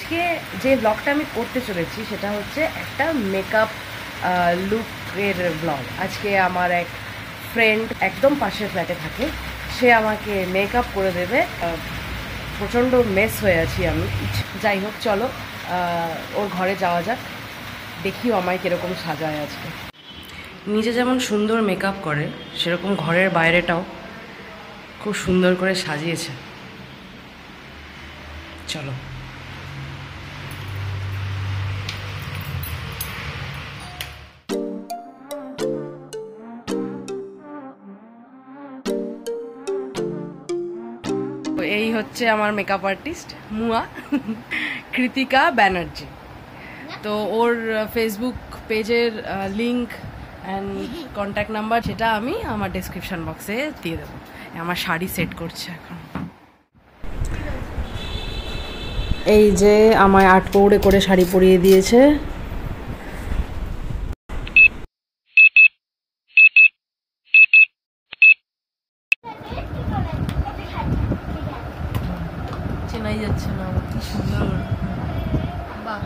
আজকে যে ব্লগটা আমি করতে চলেছি সেটা হচ্ছে একটা মেকআপ লুকের ব্লগ। আজকে আমার এক ফ্রেন্ড একদম পাশের ফ্ল্যাটে থাকে, সে আমাকে মেকআপ করে দেবে। প্রচণ্ড মেস হয়ে আছি আমি। যাই হোক, চলো ওর ঘরে যাওয়া যাক, দেখিও আমায় কীরকম সাজায় আজকে। নিজে যেমন সুন্দর মেকআপ করে সেরকম ঘরের বাইরেটাও খুব সুন্দর করে সাজিয়েছে। চলো। এই হচ্ছে আমার মেকআপ আর্টিস্ট মুয়া, কৃতিকা ব্যানার্জি। তো ওর ফেসবুক পেজের লিঙ্ক অ্যান্ড কন্ট্যাক্ট নাম্বার সেটা আমি আমার ডেসক্রিপশন বক্সে দিয়ে দেবো। আমার শাড়ি সেট করছে এখন। এই যে আমায় 8 পৌড়ে করে শাড়ি পরিয়ে দিয়েছে। চেনাই যাচ্ছে না আমার, কি সুন্দর। বাহ,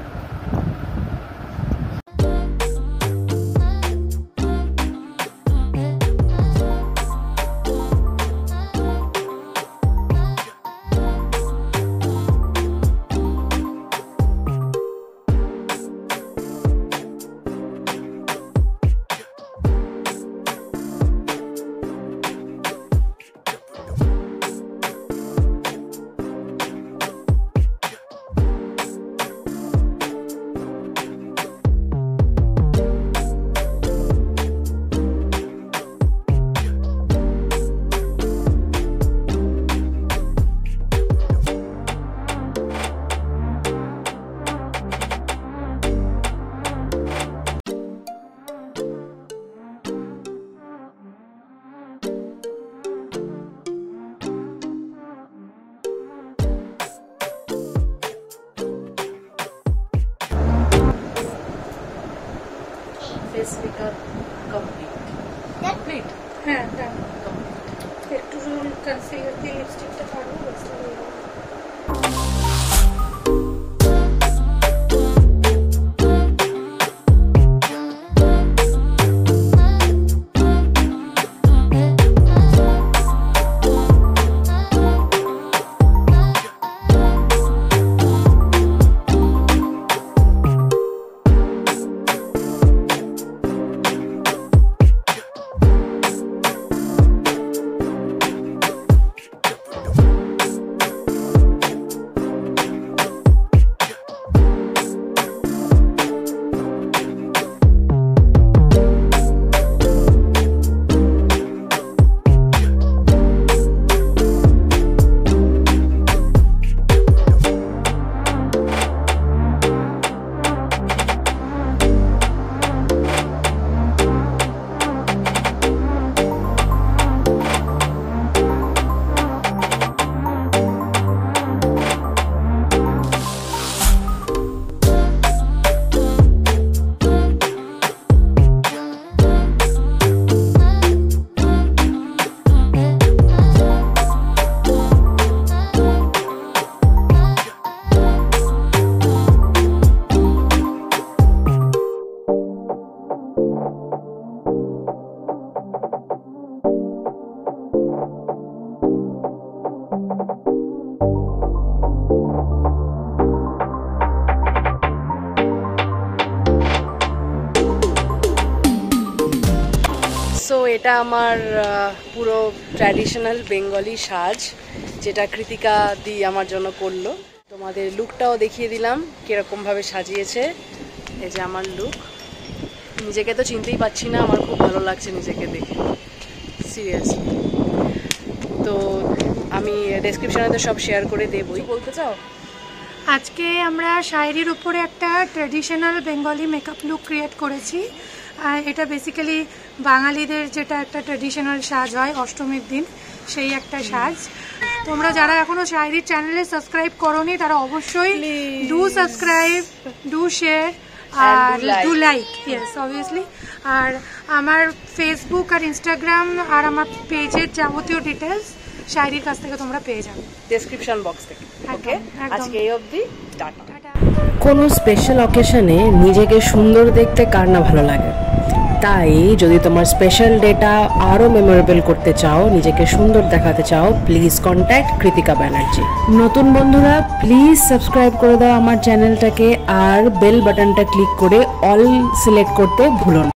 face makeup complete. হ্যাঁ, একটু কনসিলার দিয়ে লিপস্টিকটা করবো। সো এটা আমার পুরো ট্র্যাডিশনাল বেঙ্গলি সাজ, যেটা কৃতিকা দি আমার জন্য করলো। তোমাদের লুকটাও দেখিয়ে দিলাম কীরকমভাবে সাজিয়েছে। এই যে আমার লুক, নিজেকে তো চিনতেই পারছি না, আমার খুব ভালো লাগছে নিজেকে দেখে, সিরিয়াসলি। তো আমি ডেসক্রিপশনে তো সব শেয়ার করে দেবই। বলতে চাও? আজকে আমরা শাড়ির উপরে একটা traditional Bengali makeup look create করেছি। এটা বেসিক্যালি বাঙালিদের যেটা একটা ট্র্যাডিশনাল সাজ হয় অষ্টমীর দিন, সেই একটা সাজ। তোমরা যারা এখনো শাড়ির চ্যানেলে সাবস্ক্রাইব করোনি তারা অবশ্যই ডু সাবস্ক্রাইব, ডু শেয়ার আর ডু লাইক, ইয়েস অবভিয়াসলি। আর আমার ফেসবুক আর ইনস্টাগ্রাম আর আমার পেজের যাবতীয় ডিটেলস শায়রির কাছ থেকে তোমরা পেয়ে যাবে ডেসক্রিপশন বক্স থেকে। ওকে, আজকে এই অবধি, টাটা। কোনো স্পেশাল অকেশনে নিজেকে সুন্দর দেখতে কার না ভালো লাগে, তাই যদি তোমার স্পেশাল ডেটা আরও মেমোরেবল করতে চাও, নিজেকে সুন্দর দেখাতে চাও, প্লিজ কন্ট্যাক্ট কৃতিকা ব্যানার্জি। নতুন বন্ধুরা প্লিজ সাবস্ক্রাইব করে দাও আমার চ্যানেলটাকে, আর বেল বাটনটা ক্লিক করে অল সিলেক্ট করতে ভুলো না।